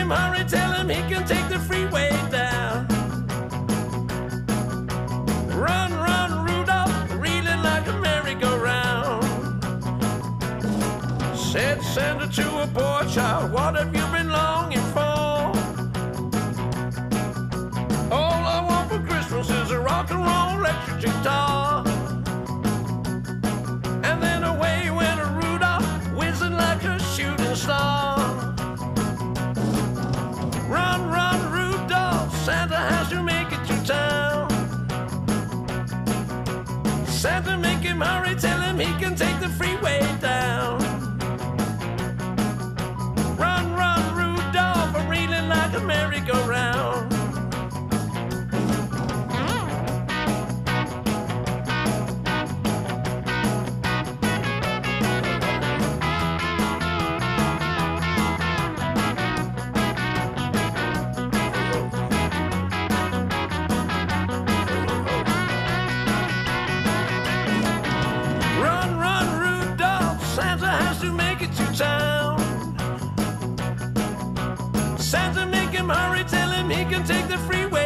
him hurry, tell him he can take the freeway down. Run, run, Rudolph, reeling like a merry-go-round. Said Santa to a boy child, what have you been longing for? All I want for Christmas is a rock and roll electric guitar. And then away went a Rudolph, whizzing like a shooting star. Run, run, Rudolph, Santa has to make it to town. Santa, make him hurry, tell him he can take the freeway down. Run, run, Rudolph, I'm reeling like a merry-go-round. To make it to town. Santa, make him hurry, tell him he can take the freeway